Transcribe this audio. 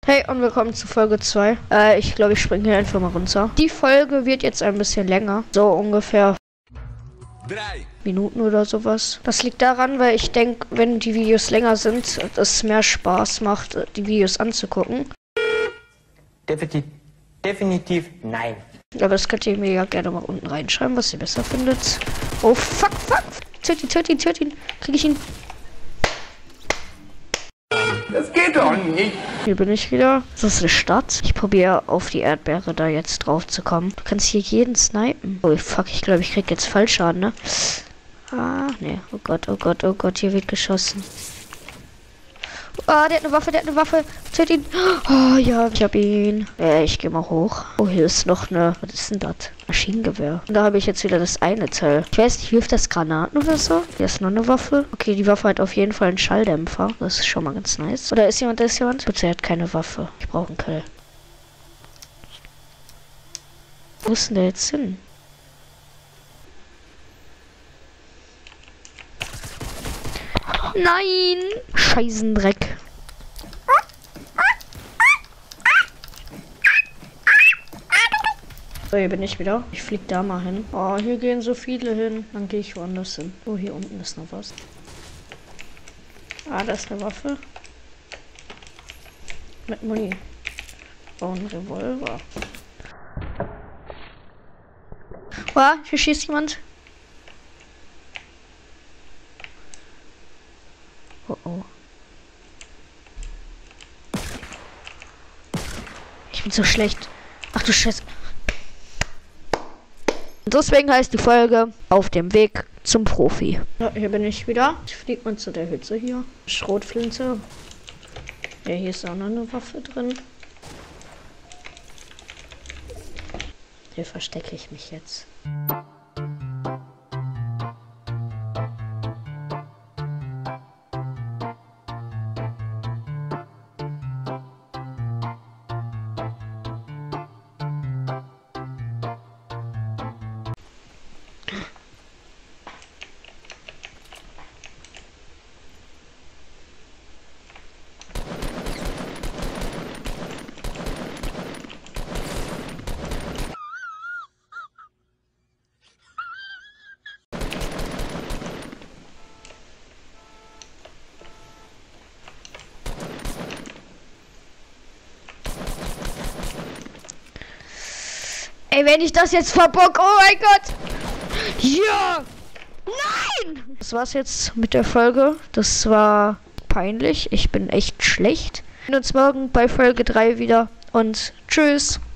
Hey und willkommen zu Folge 2. Ich glaube, ich springe hier einfach mal runter. Die Folge wird jetzt ein bisschen länger. So ungefähr 3 Minuten oder sowas. Das liegt daran, weil ich denke, wenn die Videos länger sind, es mehr Spaß macht, die Videos anzugucken. Definitiv nein. Aber das könnt ihr mir ja gerne mal unten reinschreiben, was ihr besser findet. Oh, fuck. Töt ihn. Krieg ich ihn? Das geht doch nicht. Hier bin ich wieder. Das ist eine Stadt. Ich probiere auf die Erdbeere da jetzt drauf zu kommen. Du kannst hier jeden snipen. Oh fuck, ich glaube, ich krieg jetzt Fallschaden, ne? Ah, ne. Oh Gott, hier wird geschossen. Ah, der hat eine Waffe. Töt ihn. Oh ja, ich hab ihn. Ich gehe mal hoch. Oh, hier ist noch eine. Was ist denn das? Maschinengewehr. Und da habe ich jetzt wieder das eine Teil. Ich weiß nicht, hilft das Granaten oder so? Hier ist noch eine Waffe. Okay, die Waffe hat auf jeden Fall einen Schalldämpfer. Das ist schon mal ganz nice. Oder ist jemand? Bitte, er hat keine Waffe. Ich brauche einen Kill. Wo ist denn der jetzt hin? Nein! Scheißendreck. So, hier bin ich wieder. Ich flieg da mal hin. Oh, hier gehen so viele hin. Dann gehe ich woanders hin. Oh, hier unten ist noch was. Ah, da ist eine Waffe. Mit Muni. Oh, ein Revolver. Oh, hier schießt jemand. Oh. Ich bin so schlecht. Ach du Scheiße. Und deswegen heißt die Folge Auf dem Weg zum Profi. Ja, hier bin ich wieder. Ich fliege mal zu der Hütze hier. Schrotflinte. Ja, hier ist auch noch eine Waffe drin. Hier verstecke ich mich jetzt. Ey, wenn ich das jetzt verbock, oh mein Gott! Ja! Nein! Das war's jetzt mit der Folge. Das war peinlich. Ich bin echt schlecht. Wir sehen uns morgen bei Folge 3 wieder und tschüss!